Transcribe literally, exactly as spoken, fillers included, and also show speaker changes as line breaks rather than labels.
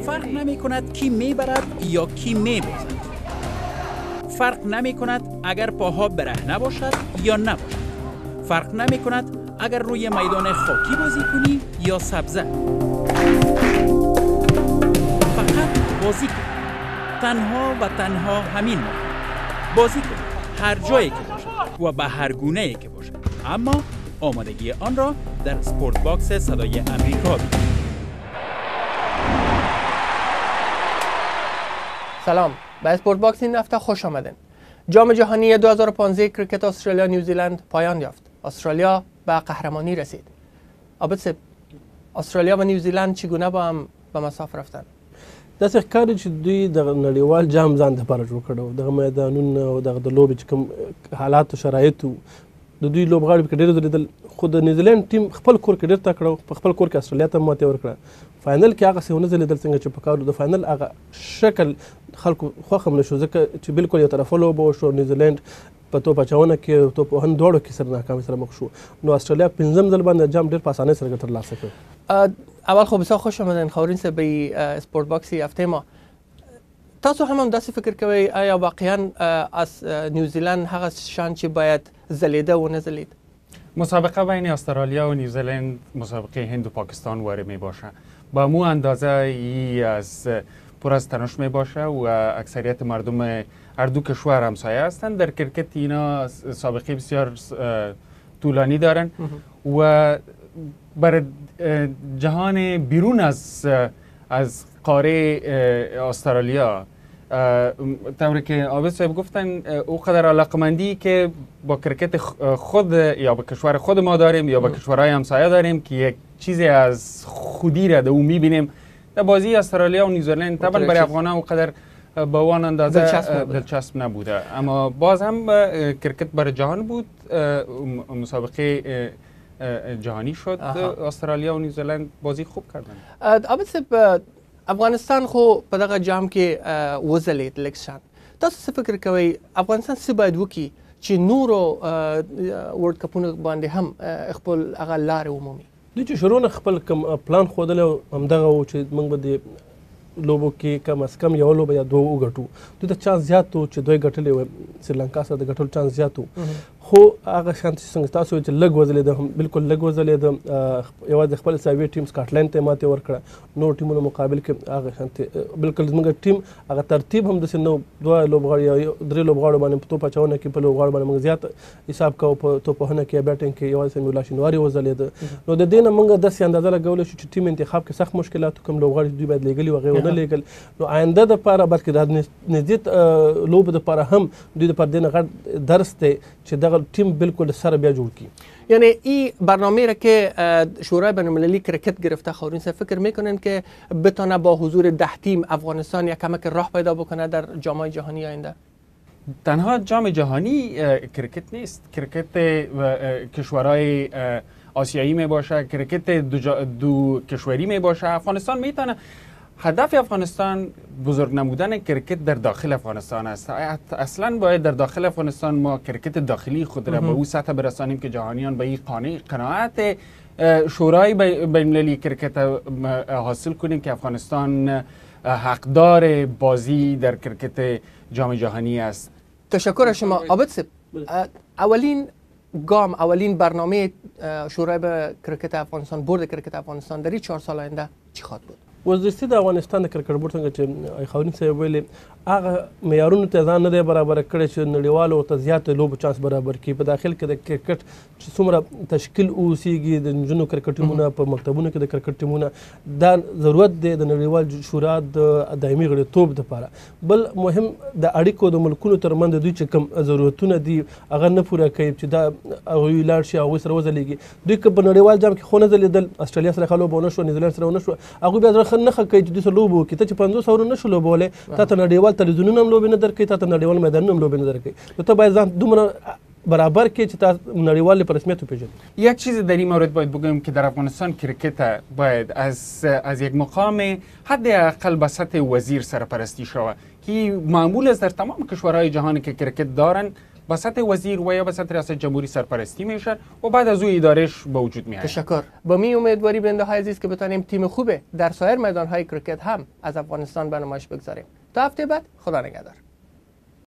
فرق نمی کند کی می برد یا کی می بازد. فرق نمی کند اگر پاها برهنه باشد یا نباشد. فرق نمی کند اگر روی میدان خاکی بازی کنی یا سبزه. فقط بازی کن. تنها و تنها همین ما. بازی کن هر جایی که باشد و به هر گونه‌ای که باشد. اما آمادگی آن را در سپورت باکس صدای امریکا ببینید.
سلام، به اسپورت باکس این هفته خوش آمدین. جام جهانی دو هزار و پانزده کرکت استرالیا نیوزیلند پایان یافت. استرالیا به قهرمانی رسید. عابد صاحب، استرالیا و نیوزیلند چگونه با هم به مساف رفتن؟
داسې ښکاري چې دوی د نړیوال جام ځان دپاره جوړ کړی و. دغه میدانونه او دغه د لوبې چې کوم حالات او شرایط وو د دوی لوبغاړي پکې ډېر ځلېدل، خو د نیوزیلند ټیم خپل کور کې ډېر تکړه و. په خپل کور کې استرالیا ته ماتې ورکړه. فاینل کې هغسې ونه ځلېدل څنګه چې پکار و. د فاینل هغه شکل خلکو خوښ هم نه شو، ځکه چې بالکل یو طرفه لوبه وشوه. نیوزیلند په توپ اچونه کې او توپ وهنه دواړو کې سره ناکامۍ سره مخ شو. نو استرالیا پنځم ځل باندې جام ډېر په اسانۍ سره ترلاسه کړ.
اول خو بسیار خوش آمدین خاورین صاحب به اسپورت باکس هفته ما. تاسو هم هم داسې فکر کوئ آیا واقعا از نیوزیلند هغه شان چې باید ځلیده و نه ځلید؟
مسابقه بین استرالیا و نیوزیلند مسابقه هند و پاکستان واره می باشه. با مو اندازه ای از پر از تنش می باشه و اکثریت مردم هر دو کشور همسایه هستند. در کرکت اینا سابقه بسیار طولانی دارن و بر جهان بیرون از از قاره استرالیا طوری که عابد صاحب گفتن او قدر علاقمندی که با کرکت خود یا با کشور خود ما داریم یا با کشورهای همسایه داریم که یک چیزی از خودی را در اون میبینیم. در بازی استرالیا و نیوزیلند طبعا برای افغان‌ها او قدر به اون اندازه دلچسب, دلچسب نبوده، اما باز هم کرکت برای جهان بود. مسابقه جهانی شد. استرالیا و نیوزیلند بازی خوب کردن.
عابد صاحب، افغانستان خو په دغه جام کې وځلید لکشان. تاسو څه فکر کوئ افغانستان څه باید وکړي چې نورو ورلډ کپونو باندې هم خپل هغه لارې ومومي؟
دوی چې شروع نه خپل کوم پلان ښودلی و همدغه و چې موږ به د لوبو کې کم از کم یوه لوبه یا دوه وګټو. دوی ته چانس زیات و چې دوی ګټلی و، سریلانکا سره د ګټلو چانس زیات و، خو هغه شان چې څنګه تاسو چې لږ وځلېده، هم بالکل لږ وځلېده. یوازې خپل ساوي ټیم سکاټلند ته ماتې ورکړه. نور ټیمونو مقابل کې هغه شانتې بالکل زموږ ټیم هغه ترتیب هم داسې نه، دوه لوبغاړي یا درې لوبغاړو باندې په توپ اچونه کې په لوبغاړو باندې موږ زیات حساب کوو. په توپ وهنه کې یا بیټینګ کې یوازې سمیع الله شینواري وځلېده. نو د دې نه موږ داسې اندازه لګولی شو چې ټیم انتخاب کې سخت مشکلات، کوم لوبغاړي دوی باید لېږلي و هغې ونه لېږل. نو آینده دپاره بلکې د نږدې لوبو دپاره هم دوی دپاره دې نه غټ درس دی چې دغه ټیم بالکل سر بیا جوړ کی.
یعنی این برنامه را که شورای بین‌المللی کرکت گرفته خاورین صاحب فکر میکنن که بتونه با حضور ده تیم افغانستان یک کمک راه پیدا بکنه در جام جهانی آینده؟
تنها جام جهانی کرکت نیست، کرکت کشورهای آسیایی می باشه، کرکت دو, دو کشوری می باشه. افغانستان میتونه، هدف افغانستان بزرگ نمودن کرکت در داخل افغانستان است. اصلا باید در داخل افغانستان ما کرکت داخلی خود را به او سطح برسانیم که جهانیان به این قناعت شورای بین‌المللی کرکت حاصل کنیم که افغانستان حقدار بازی در کرکت جام جهانی است.
تشکر از شما. عابد صاحب، اولین گام، اولین برنامه شورای کرکت افغانستان، بورد کرکت افغانستان در این چهار سال آینده چی خواهد بود؟
وزیرستي د افغانستان د کرکټ بورډ څنګه چې خاورین صاحب ویلي هغه معیارونو ته ځان نه دی برابر کړی چې نړیوالو ورته زیات لوبو چانس برابر کړي. په داخل کې د کرکټ چې څومره تشکیل اوسېږي د نجونو کرکټ ټیمونه په مکتبونو کې د کرکټ ټیمونه، دا ضرورت دی د نړیوال شورا د دایمي غړیتوب دپاره. بل مهم د اړیکو د ملکونو ترمنځ دوی چې کوم ضرورتونه دي هغه نه پوره کوي چې دا هغوی لاړ شي هغوی سره وځلېږي. دوی که په نړیوال جام کې خو نه ځلېدل، استرالیا سره ښه لوبه ونه شوه، نیوزیلند سره ونه شوه، هغوی بیا زړه نه ښه کوي چې دوی سره لوبه وکړي. ته چې پنځوس اورو نه شو لوبولی، تا ته نړیوال تلویزیونونه هم لوبې نه درکوي، تا ته نړیوال میدانونه هم لوبې نه درکوي. نو ته باید ځان دومره برابر که چې تا نړیوال په رسمیت وپېژني.
یک چیز در این مورد باید بگویم که در افغانستان کرکت باید از از یک مقام حداقل به سطح وزیر سرپرستی شود که معمول است در تمام کشورهای جهانی که کرکت دارند. با سطح وزیر و یا با سطح ریاست جمهوری سرپرستی میشن و بعد از او ادارش به وجود میاد.
تشکر. با می امیدواری بنده های عزیز که بتونیم تیم خوبه در سایر میدان های کرکت هم از افغانستان به نمایش بگذاریم. تا هفته بعد، خدا نگهدار.